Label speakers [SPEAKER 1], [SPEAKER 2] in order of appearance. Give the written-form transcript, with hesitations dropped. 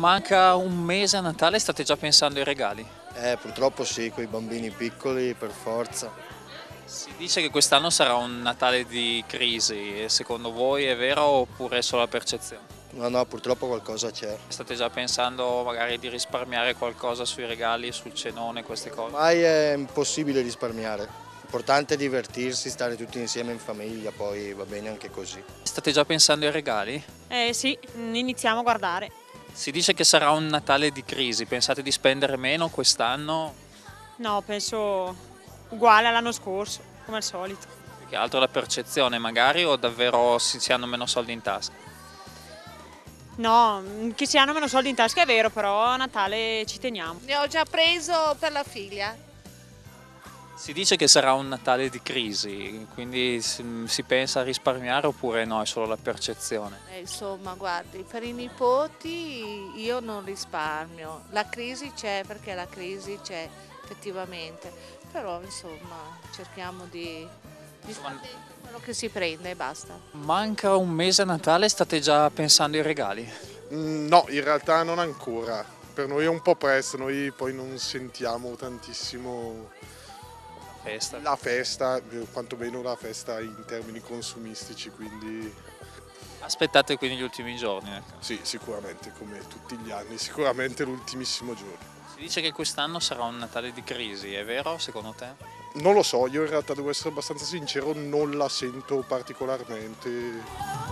[SPEAKER 1] Manca un mese a Natale, state già pensando ai regali?
[SPEAKER 2] Purtroppo sì, con i bambini piccoli per forza.
[SPEAKER 1] Si dice che quest'anno sarà un Natale di crisi, e secondo voi è vero oppure è solo la percezione?
[SPEAKER 2] No, no, purtroppo qualcosa c'è.
[SPEAKER 1] State già pensando magari di risparmiare qualcosa sui regali, sul cenone, queste cose?
[SPEAKER 2] Ormai è impossibile risparmiare. L'importante è divertirsi, stare tutti insieme in famiglia, poi va bene anche così.
[SPEAKER 1] State già pensando ai regali?
[SPEAKER 3] Sì, iniziamo a guardare.
[SPEAKER 1] Si dice che sarà un Natale di crisi, pensate di spendere meno quest'anno?
[SPEAKER 3] No, penso uguale all'anno scorso, come al solito.
[SPEAKER 1] Più che altro la percezione magari o davvero si hanno meno soldi in tasca?
[SPEAKER 3] No, che si hanno meno soldi in tasca è vero, però a Natale ci teniamo.
[SPEAKER 4] Ne ho già preso per la figlia.
[SPEAKER 1] Si dice che sarà un Natale di crisi, quindi si pensa a risparmiare oppure no, è solo la percezione?
[SPEAKER 4] Insomma, guardi, per i nipoti io non risparmio. La crisi c'è perché la crisi c'è effettivamente, però insomma cerchiamo di stare dentro quello che si prende e basta.
[SPEAKER 1] Manca un mese a Natale, state già pensando ai regali?
[SPEAKER 5] No, in realtà non ancora. Per noi è un po' presto, noi poi non sentiamo tantissimo
[SPEAKER 1] Festa.
[SPEAKER 5] la festa, quantomeno la festa in termini consumistici, quindi
[SPEAKER 1] Aspettate quindi gli ultimi giorni. Ecco.
[SPEAKER 5] sì, sicuramente, come tutti gli anni, sicuramente l'ultimissimo giorno.
[SPEAKER 1] Si dice che quest'anno sarà un Natale di crisi, è vero secondo te?
[SPEAKER 5] Non lo so, io in realtà devo essere abbastanza sincero, non la sento particolarmente.